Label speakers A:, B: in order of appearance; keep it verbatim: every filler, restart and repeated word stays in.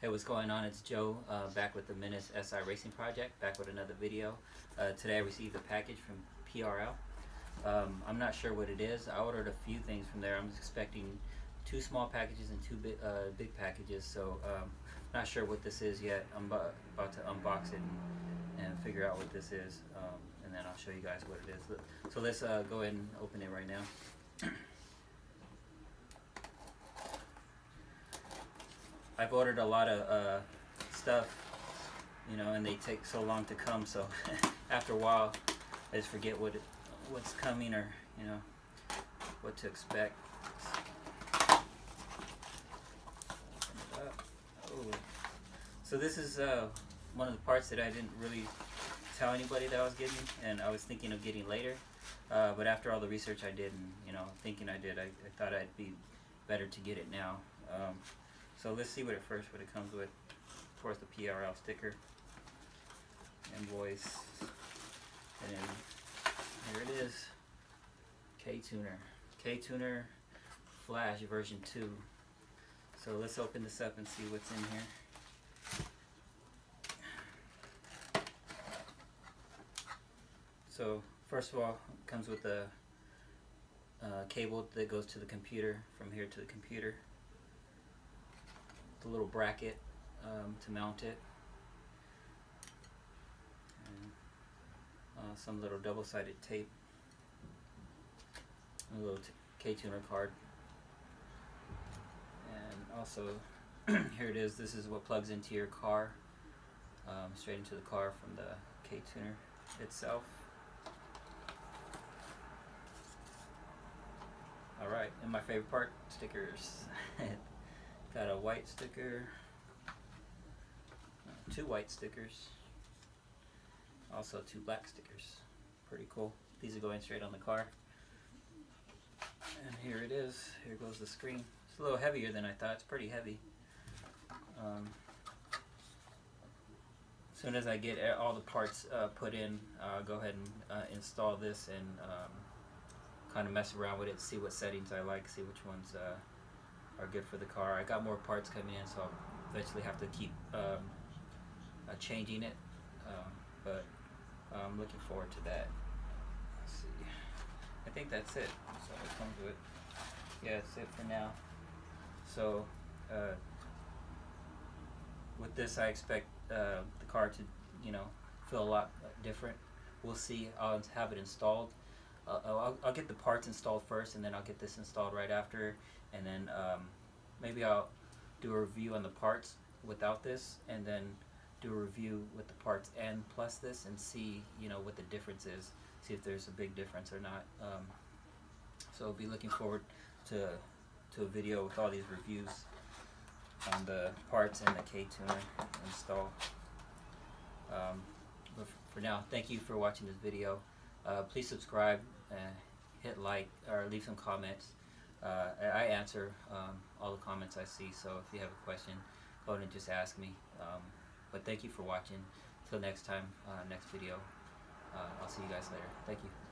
A: Hey, what's going on? It's Joe, uh, back with the Menace S I Racing Project, back with another video. Uh, today I received a package from P R L. Um, I'm not sure what it is. I ordered a few things from there. I'm expecting two small packages and two big, uh, big packages, so um, not sure what this is yet. I'm about, about to unbox it and, and figure out what this is, um, and then I'll show you guys what it is. So let's uh, go ahead and open it right now. I've ordered a lot of uh, stuff, you know, and they take so long to come, so after a while I just forget what it, what's coming, or you know, what to expect. Oh. So this is uh, one of the parts that I didn't really tell anybody that I was getting, and I was thinking of getting later, uh, but after all the research I did, and you know, thinking I did, I, I thought I'd be better to get it now. Um, So let's see what it first what it comes with. Of course, the P R L sticker, invoice, and then here it is, K-Tuner, K-Tuner Flash version two. So let's open this up and see what's in here. So first of all, it comes with a uh, cable that goes to the computer, from here to the computer. The little bracket um, to mount it, and uh, some little double-sided tape, a little K-Tuner card, and also here it is. This is what plugs into your car, um, straight into the car from the K-Tuner itself. Alright, and my favorite part, stickers. Got a white sticker, uh, two white stickers, also two black stickers. Pretty cool. These are going straight on the car. And here it is. Here goes the screen. It's a little heavier than I thought. It's pretty heavy. Um, as soon as I get all the parts uh, put in, I'll uh, go ahead and uh, install this and um, kind of mess around with it, see what settings I like, see which ones uh, are good for the car. I got more parts coming in, so I'll eventually have to keep um, uh, changing it, um, but I'm looking forward to that. Let's see. I think that's it. That's all it comes with. Yeah, that's it for now. So uh, with this, I expect uh, the car to, you know, feel a lot different. We'll see. I'll have it installed. Uh, I'll, I'll get the parts installed first, and then I'll get this installed right after, and then um, maybe I'll do a review on the parts without this, and then do a review with the parts and plus this, and see, you know, what the difference is, see if there's a big difference or not. Um, so I'll be looking forward to to a video with all these reviews on the parts and the K-Tuner install. Um, but for now, thank you for watching this video. Uh, please subscribe, uh, hit like, or leave some comments. Uh, I answer um, all the comments I see, so if you have a question, go ahead and just ask me. Um, but thank you for watching. Till next time, uh, next video. Uh, I'll see you guys later. Thank you.